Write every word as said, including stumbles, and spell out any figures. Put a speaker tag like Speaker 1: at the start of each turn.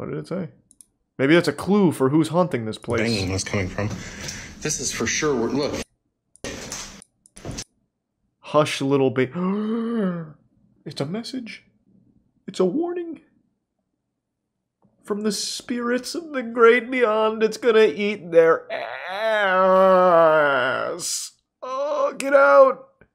Speaker 1: What did it say? Maybe that's a clue for who's haunting this place.
Speaker 2: Banging was coming from. This is for sure. Look.
Speaker 1: Hush, little baby. It's a message. It's a warning. From the spirits of the great beyond, it's gonna eat their ass. Oh, get out.